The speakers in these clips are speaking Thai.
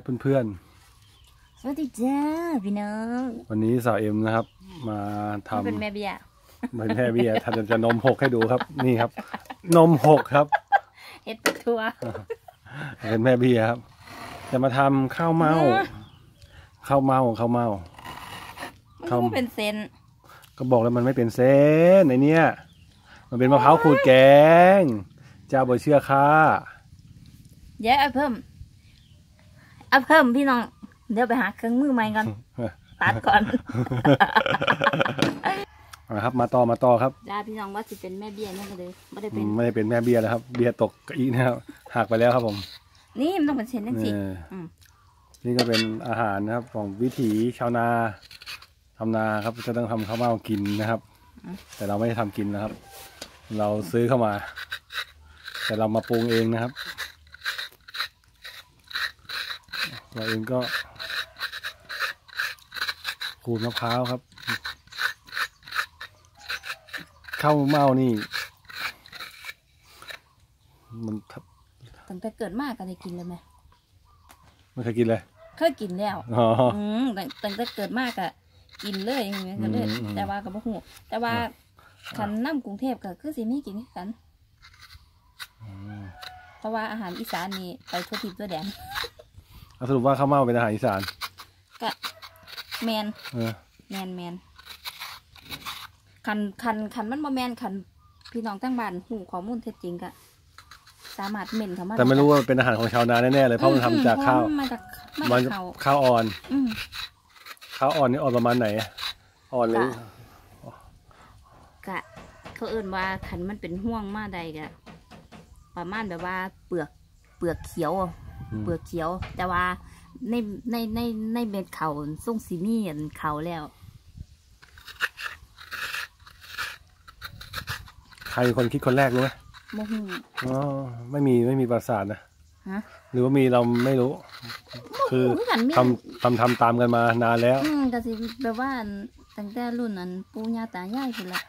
เพื่อนสวัสดีจ้าพี่น้องวันนี้สาวเอ็มนะครับมาทำเป็นแม่เบี้ยเป็นแม่เบี้ยทำจะนมหกให้ดูครับนี่ครับนมหกครับเฮ็ดเป็นทัวเป็นแม่เบี้ยครับจะมาทำข้าวเม่ามันเป็นเซนก็บอกแล้วมันไม่เป็นเส้นในเนี้ยมันเป็นมะพร้าวขูดแกงเจ้าบ่เชื่อข้าเดี๋ยวเอาเพิ่มพี่น้องเดี๋ยวไปหาเครื่องมือใหม่กันตัดก่อนนะครับมาต่อครับจ้าพี่น้องว่าสิเป็นแม่เบี้ยนี่ก็เลยไม่ได้เป็นแม่เบี้ยแล้วครับเบี้ยตกอีกนะครับหักไปแล้วครับผมนี่มันต้องเป็นเส้นนั่นสินี่ก็เป็นอาหารนะครับของวิถีชาวนาทำนาครับจะต้องทำข้าวเม่ากินนะครับแต่เราไม่ได้ทำกินนะครับเราซื้อเข้ามาแต่เรามาปรุงเองนะครับเราเองก็ขูดมะพร้าวครับข้าวเม่านี่มันตั้งแต่เกิดมากก็ได้กินเลยไหมไม่เคยกินเลยเคยกินแล้วตั้งแต่เกิดมากก็กินเลยอย่างเงี้ยก็เลยแต่ว่ากับพวกหูแต่ว่าขันน้ำกรุงเทพก็คือสิมีกินกันเพราะว่าอาหารอีสานนี่ไปทั่วทิศทั่วแดนสรุปว่าข้าวเม่าเป็นอาหารอีสานก็แมนขันมันบ่แมนขันพี่น้องตั้งบ้านหูข้อมูลเท็จจริงก็สามารถเม่นเขามาแต่ไม่รู้ว่าเป็นอาหารของชาวนาแน่ๆเลยเพราะมันทำจากข้าวมันข้าวอ่อนข้าวอ่อนนี่อ่อนประมาณไหนอ่อนเลยกะเขาเอิ่นว่าขันมันเป็นห่วงมาใดกะประมาณแบบว่าเปลือกเขียวแต่ว่าในเม็ดเขาส่งซีมี่เขาแล้วใครคนคิดคนแรกรู้ไหมโมโหไม่มีประสาทนะหรือว่ามีเราไม่รู้คือทำตามกันมานานแล้วก็สิแบบว่าตั้งแต่รุ่นนั้นปู่ย่าตายายคนละ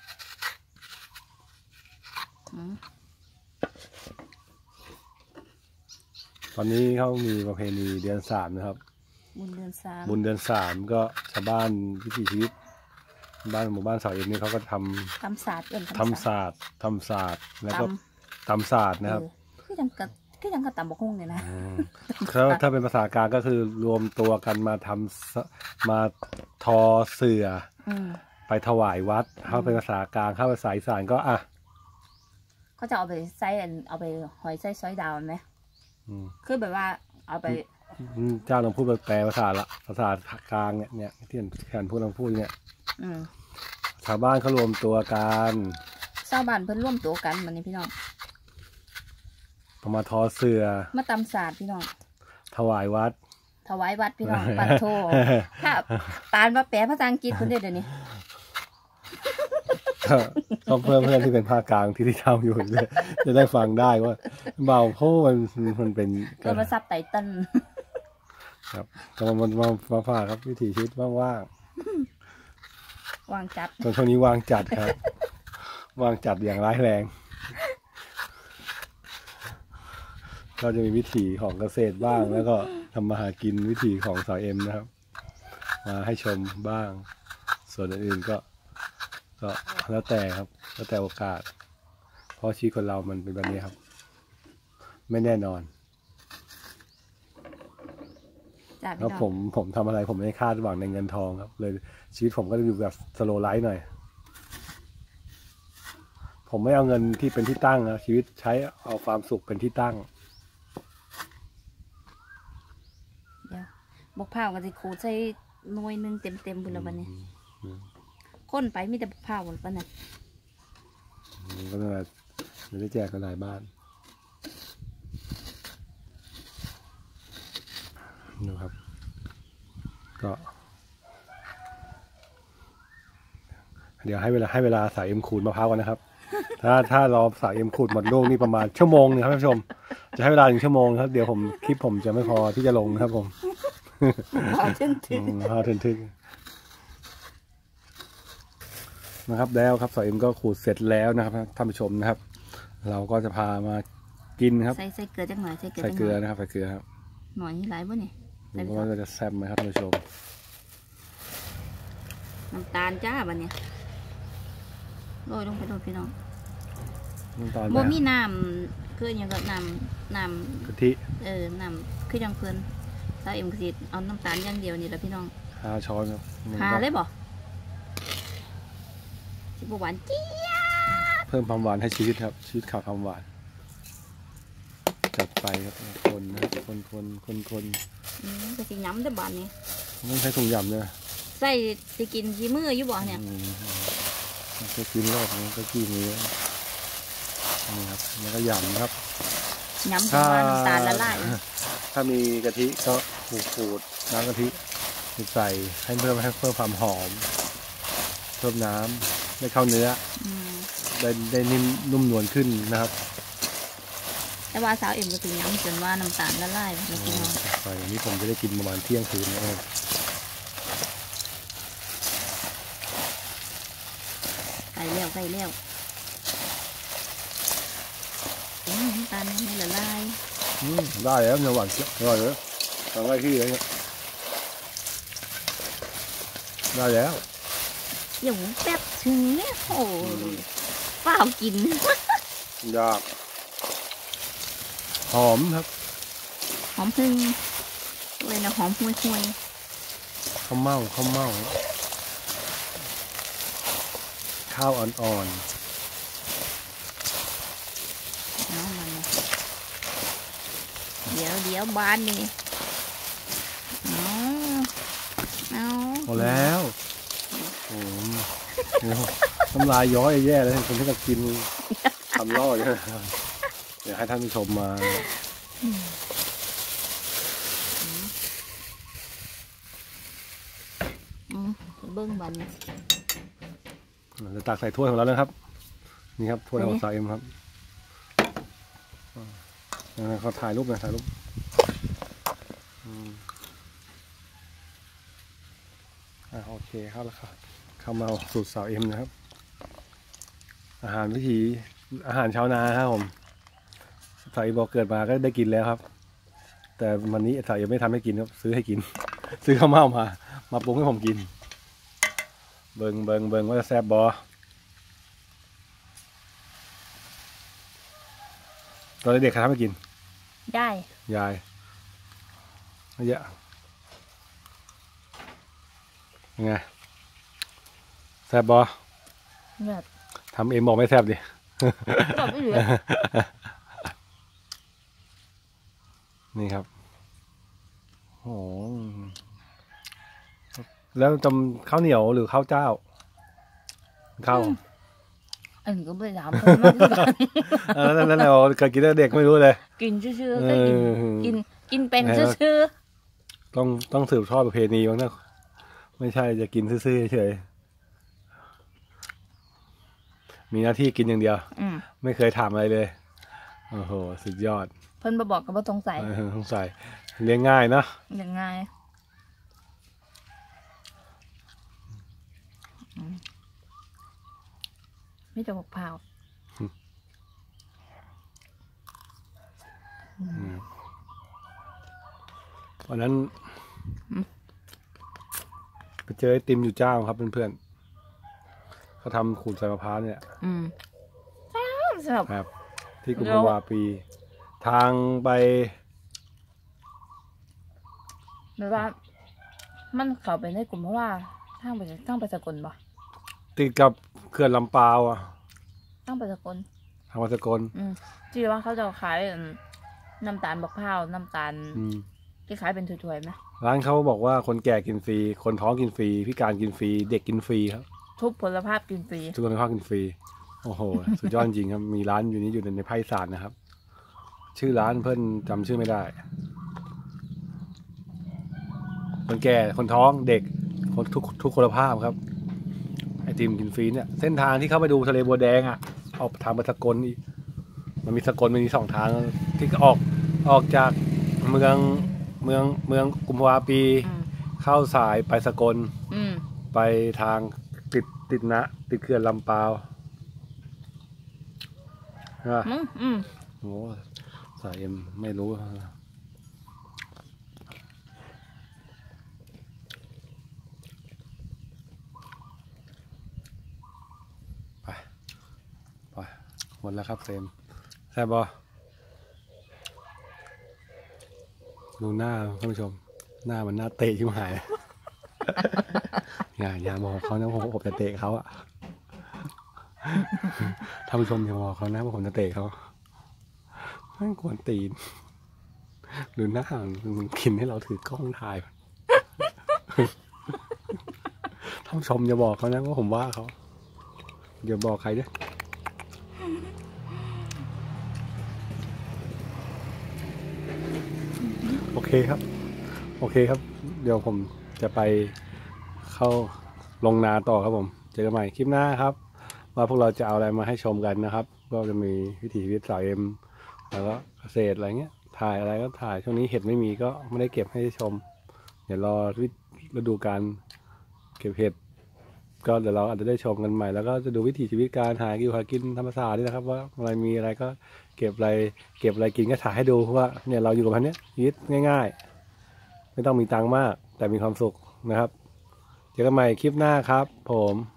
ตอนนี้เขามีประเพณีเดือน3นะครับบุญเดือน3ก็ชาวบ้านวิถีชีวิตหมู่บ้านสาวเอ็มนี่เขาก็ทำศาสตร์แล้วก็ตำศาสตร์นะครับคือยังกระตำบกฮุ่งเนี่ยนะถ้าเป็นภาษากลางก็คือรวมตัวกันมาทอเสื่อไปถวายวัดถ้าเป็นภาษากลางถ้าภาษาอีสานก็เขาจะเอาไปใส่เอาไปหอยใส่ซอยดาวไหมคือแบบว่าเอาไปเจ้าลองพูดแปลภาษากลางเนี่ยที่ฉันพูดลองพูดเนี่ยชาวบ้านเขารวมตัวกันชาวบ้านเพิ่นร่วมตัวกันมันนี่พี่น้องมาทอเสื่อมาตำศาสตร์พี่น้องถวายวัดพี่น้องปัดโทถ้าปานว่าแปลภาษาอังกฤษคนเดียวเดี๋ยวนี้ก็เพื่อนที่เป็นภาคกลางที่ทำอยู่เลยจะได้ฟังได้ว่าเบาโพมันเป็นการมาซับไตเติ้ลครับก็มาฝากครับวิถีชีวิตว่างจัดตอนช่วงนี้วางจัดครับวางจัดอย่างร้ายแรงก็จะมีวิถีของเกษตรบ้างแล้วก็ทำมาหากินวิถีของสาวเอ็มนะครับมาให้ชมบ้างส่วนอื่นๆก็แล้วแต่ครับแล้วแต่โอกาสเพราะชีวิตคนเรามันเป็นแบบนี้ครับไม่แน่นอนแล้วผมทำอะไรผมไม่คาดหวังในเงินทองครับเลยชีวิตผมก็จะอยู่แบบสโลว์ไลฟ์หน่อยผมไม่เอาเงินที่เป็นที่ตั้งนะชีวิตใช้เอาความสุขเป็นที่ตั้งเดี๋ยวบกเผากันสิครูใช้หน่วยนึงเต็มบุญละวันนี้คนไปมีแต่บกเผาหมดปะเนี่ยก็ไม่ได้แจกกันหลายบ้านดูครับก็เดี๋ยวให้เวลาสายเอ็มขูดมะพร้าวกันนะครับถ้ารอสายเอ็มขูดหมดลูกนี่ประมาณชั่วโมงนึงครับท่านผู้ชมจะให้เวลา1 ชั่วโมงครับเดี๋ยวคลิปผมจะไม่พอที่จะลงครับผมทึ่งนะครับแล้วครับสายเอ็มก็ขูดเสร็จแล้วนะครับท่านผู้ชมนะครับเราก็จะพามากินครับใส่เกลือจังหน่อยใส่เกลือนะครับใส่เกลือครับหน่อยนี่หลายบ่เนี่ยดูว่าเราจะแซ่บไหมครับท่านผู้ชมน้ำตาลจ้าบัดเนี่ยโรยลงไปโรยพี่น้องน้ำตาลบ่แม่มีน้ำคืออย่างกับน้ำกะทิน้ำคือจังเพิ่นสาวเอ็มก็สิเอาน้ำตาลอย่างเดียวนี่แหละพี่น้อง 5 ช้อนครับหาเลยบ่สิบ่หวานจี๊ดเพิ่มความหวานให้ชีวิตครับชีวิตขาดความหวานจัดไปครับคนนะครับคนก็สิย้ำได้บานนี้ต้องใช้ถุงยำเนี่ยใส่สิกินกี่มื้ออยู่บ่เนี่ยก็กินรอบนี้ก็กินนี้นี่ครับแล้วก็ยำครับย้ำจนว่าน้ำตาลละลายถ้ามีกะทิก็ขูดน้ำกะทิใส่ให้เพิ่มความหอมเพิ่มน้ำได้เข้าเนื้ออืมได้นิ่มนุ่มนวลขึ้นนะครับแต่ว่าสาวเอ็มก็สิย้ำจนว่าน้ำตาลละลายนะพี่น้องใส่นี้ผมจะได้กินประมาณเที่ยงคืนนะครับใส่แล้วน้ำตาลไม่ละลายได้แล้วเนื้อหวานอร่อยเลยทำได้ที่เลยเนี่ยได้แล้วเดี๋ยวแป๊บถึงเนี่ยโอ้เปล่ากินยากหอมครับหอมพึ่งเลยนะหอมห่วยข้าวเม่าข้าวอ่อนๆเอามันนะเดี๋ยวบานนี่เอาๆพอแล้วโอ้โหน้ำลายย้อยแย่เลยคนที่จะกินทำล่อเนี่ยเดี๋ยวให้ท่านผู้ชมมาเบิ้งบันนี่จะตักใส่ถ้วยของเราแล้วนะครับนี่ครับถ้วยของสาวเอ็มครับเขาถ่ายรูปหน่อยถ่ายรูปโอเคเข้าแล้วครับเข้ามาสูตรสาวเอ็มนะครับอาหารชาวนาครับผมสาวเอ็มบอกเกิดมาก็ได้กินแล้วครับ แต่วันนี้สาวเอ็มไม่ทำให้กินครับซื้อให้กิน ซื้อข้าวเม่ามาปรุงให้ผมกินเบิงว่าจะแซ่บบอตอนเด็กๆใครทำให้กินได้ยายเยอะยังไงแซ่บบอแบบทำเองบอกไม่แซ่บดิแบบไม่เหลือนี่ครับโอ้แล้วจำข้าวเหนียวหรือข้าวเจ้าข้าวอันนี้ก็ไม่ถามเพิ่นมากกันแล้วเราเคยกินตั้งแต่เด็กไม่รู้เลยกินชื่อๆก็กินเป็นชื่อต้องสืบทอดประเพณีบ้างนะไม่ใช่จะกินซื่อๆเฉยมีหน้าที่กินอย่างเดียวๆไม่เคยถามอะไรเลยโอ้โหสุดยอดเพิ่นมาบอกกับว่าสงสัยสงสัยเลี้ยงง่ายนะยังไงไม่จะบอกเผาวันนั้นไปเจอไอติมอยู่เจ้าครับเพื่อนๆเขาทำขูดใส่มะพร้าวเนี่ยสำหรับครับ ที่กุมภาวาปี ทางไปแบบว่า มันเข้าไปในกลุ่มเพราะว่าทางไปสกลบ่ติดกับเขื่อนลำปาวอ่ะทางไปสกลทางวัดสกลที่ว่าเขาจะขายน้ำตาลบักพร้าวน้ำตาลอืมที่ขายเป็นถ้วยๆไหมร้านเขาบอกว่าคนแก่กินฟรี คนท้องกินฟรีพิการกินฟรีเด็กกินฟรีครับทุกผลภาพกินฟรีทุกคนภาคกินฟรีโอ้โห สุดยอดจริงครับมีร้านอยู่นี้อยู่ในภาคอีสานนะครับ ชื่อร้านเพื่อนจำชื่อไม่ได้ คนแก่คนท้องเด็กคนทุกคนภาพครับไอติมกินฟรีเนี่ยเส้นทางที่เข้าไปดูทะเลบัวแดงอ่ะออกทางไปสกลอีกมันมีสกลมันมี2 ทางที่ออกจากเมืองกุมภาวาปี เข้าสายไปสกลไปทางติดเขื่อนลำปาวใช่ปะโอ้สายเอ็มไม่รู้หมดแล้วครับเซมแซ่บบอดูหน้าท่านผู้ชมหน้ามันหน้าเตะชิบหาย อย่าบอกเขานะผมจะเตะเขาอะท่านผู้ชมอย่าบอกเขานะว่าผมจะเตะเขาไม่ควรตีนดูหน้ามันกินให้เราถือกล้องถ่ายท่านผู้ชมอย่าบอกเขานะว่าผมว่าเขาอย่าบอกใครด้วยโอเคครับเดี๋ยวผมจะไปเข้าลงนาต่อครับผมเจอกันใหม่คลิปหน้าครับว่าพวกเราจะเอาอะไรมาให้ชมกันนะครับก็จะมีวิถีชีวิตสาวเอ็มแล้วก็เกษตรอะไรเงี้ยถ่ายอะไรก็ถ่ายช่วงนี้เห็ดไม่มีก็ไม่ได้เก็บให้ชมเดี๋ยวรอฤดูการเก็บเห็ดก็เดี๋ยวเราอาจจะได้ชมกันใหม่แล้วก็จะดูวิถีชีวิตการหากินธรรมชาตินี่นะครับว่าอะไรมีอะไรก็เก็บอะไรกินก็ถ่ายให้ดูว่าเนี่ยเราอยู่กับมันเนี้ยชีวิตง่ายๆไม่ต้องมีตังค์มากแต่มีความสุขนะครับเจอกันใหม่คลิปหน้าครับผม